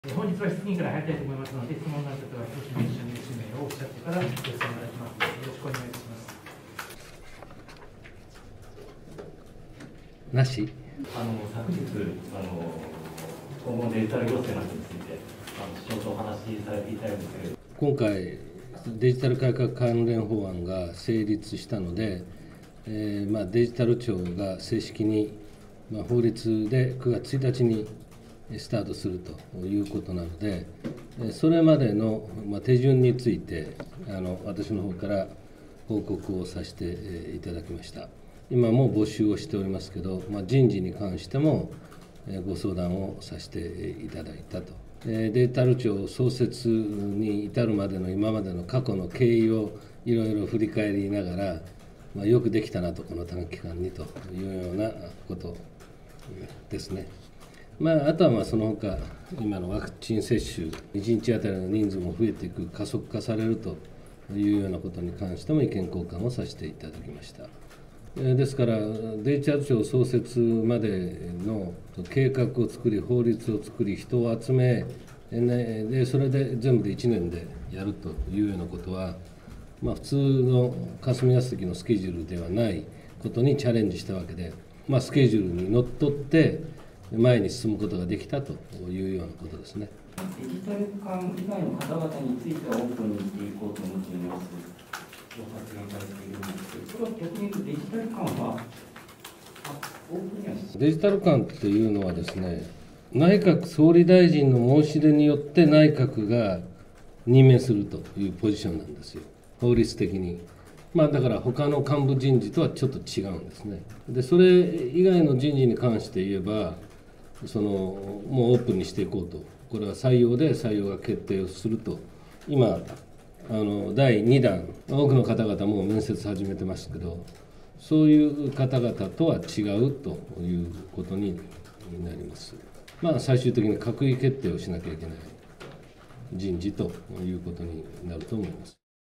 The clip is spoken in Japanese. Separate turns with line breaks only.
本日は質疑から入りたいと思いますので、質問のある方は少し名称の氏名をおっしゃってからご質問いただきますので、よろしくお願いいたします。
なし。
昨日、今後のデジタル行政などについて、市長とお話しされていたようですけれども。
今回、デジタル改革関連法案が成立したので、デジタル庁が正式に、法律で9月1日にスタートするということなので、それまでの手順について、私の方から報告をさせていただきました。今も募集をしておりますけど、人事に関してもご相談をさせていただいたと。デジタル庁創設に至るまでの今までの過去の経緯をいろいろ振り返りながら、よくできたなと、この短期間にというようなことですね。あとはその他、今のワクチン接種、1日当たりの人数も増えていく、加速化されるというようなことに関しても意見交換をさせていただきました。ですから、デジタル庁創設までの計画を作り、法律を作り、人を集め、でそれで全部で1年でやるというようなことは、普通の霞が関のスケジュールではないことにチャレンジしたわけで、スケジュールにのっとって前に進むことができたというようなことですね。
デジタル館以外の方々についてはオープンにしていこうと思っていますと発言されているんですけど、それは逆に言うとデジタル館はオープンにはして
デジタル館っていうのはですね、内閣総理大臣の申し出によって内閣が任命するというポジションなんですよ、法律的に。だから他の幹部人事とはちょっと違うんですね。で、それ以外の人事に関して言えば、もうオープンにしていこうと、これは採用が決定をすると、今、第2弾、多くの方々も面接始めてますけど、そういう方々とは違うということになります。最終的に閣議決定をしなきゃいけない人事ということになると思います。